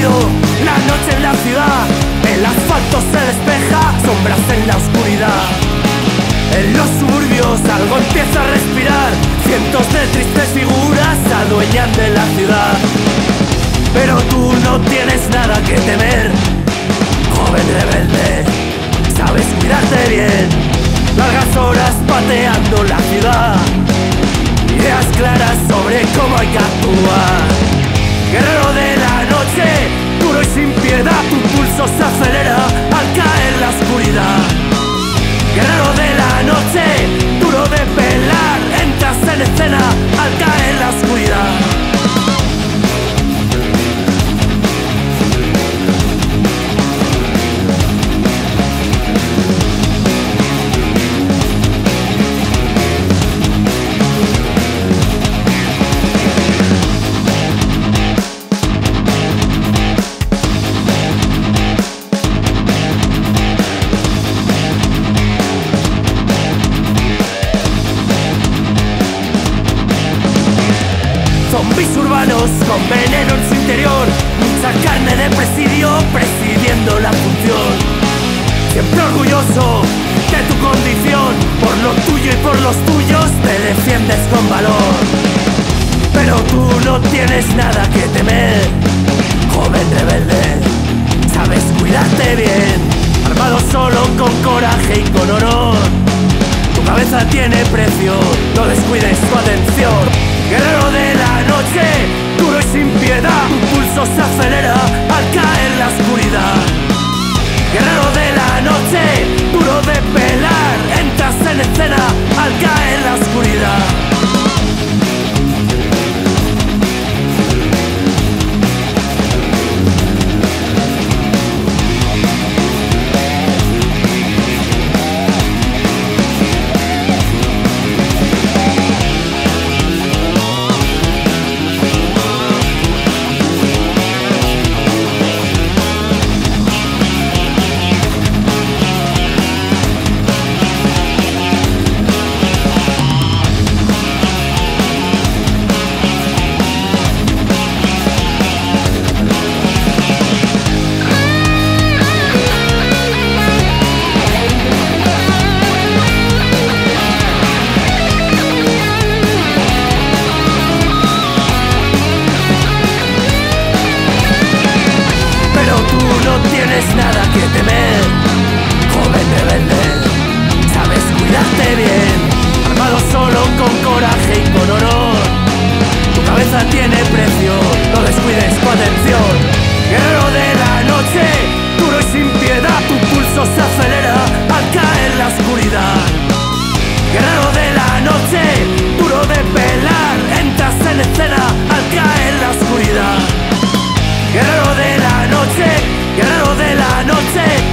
suburbio, la noche en la ciudad, el asfalto se despeja, sombras en la oscuridad. En los suburbios algo empieza a respirar, cientos de tristes figuras se adueñan de la ciudad. Pero tú no tienes nada que temer, joven rebelde, sabes cuidarte bien. Largas horas pateando la ciudad, ideas claras sobre cómo hay que actuar. Guerrero de la noche, duro y sin piedad, tu pulso se acelera al caer la oscuridad. Guerrero de la noche, duro de pelar, entras en escena al caer la oscuridad. Zombies urbanos con veneno en su interior, mucha carne de presidio presidiendo la función. Siempre orgulloso de tu condición, por lo tuyo y por los tuyos te defiendes con valor. Pero tú no tienes nada que temer, joven rebelde, sabes cuidarte bien. Armado solo con coraje y con honor, tu cabeza tiene precio, no descuides tu atención. Guerrero de la noche, duro y sin piedad, tu pulso se acelera al caer la oscuridad. Guerrero de la noche, duro de pelar, entras en escena al caer la oscuridad. Nada que temer, joven rebelde, sabes cuidarte bien. Armado solo con coraje y con honor, tu cabeza tiene precio, no descuides tu atención. Guerrero de la noche, duro y sin piedad, tu pulso se acelera al caer la oscuridad. Guerrero de la noche, duro de pelar, entras en escena al caer la oscuridad. Guerrero de la noche, guerrero de la noche,